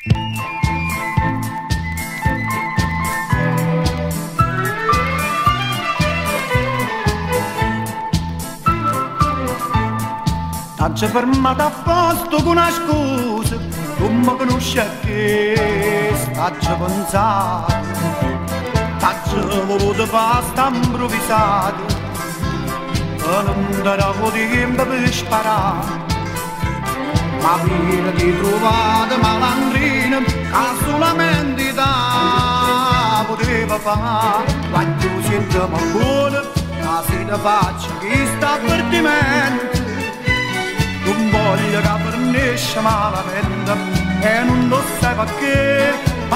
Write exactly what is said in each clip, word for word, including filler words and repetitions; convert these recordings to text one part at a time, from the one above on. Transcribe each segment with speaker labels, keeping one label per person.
Speaker 1: T'aggia fermato a posto con una scusa, non mi conosci che t'aggia pensato, t'aggia voluto pasta improvvisata, e non darò tempo per sparare, ma viene di trovare malandrina, che solamente ta poteva fare, quando sentiamo buona, ma se ne faccia che sta avvertimento. Non voglio che fornisce malamente e non lo sai perché,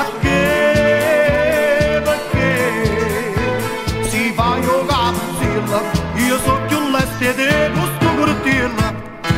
Speaker 1: perché, perché si fa io capuzilla, io so più leste di questo cortilla.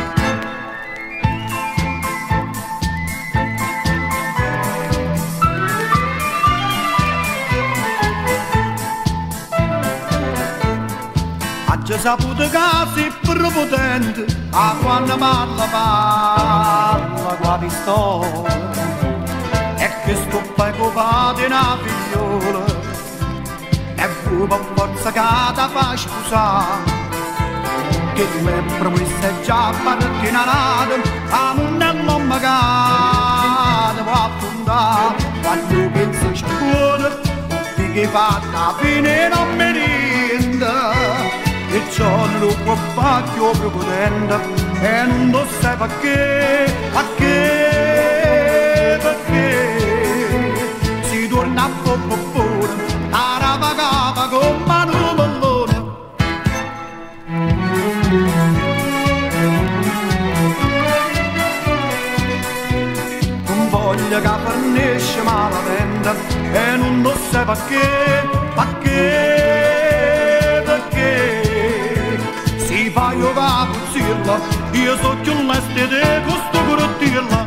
Speaker 1: Già saputo che sei prepotente, a quando parla parla con la pistola, e che sto fai copato in una figliola, e vuoi per forza che ti fai sposare, che mi hai promesso già parti in nata, a non è l'uomo che ti può affrontare, quando pensi c'è buono, non che fatta fine non mi rende. E ciò non lo può fare più prepotente e non lo sai perché, perché, perché si torna a poco fuori, a ravagava con mano pallone. Non voglio che fornisce malamente e non lo sai perché, perché, perché si fa io capuzzilla, io so più leste di questo cortilla.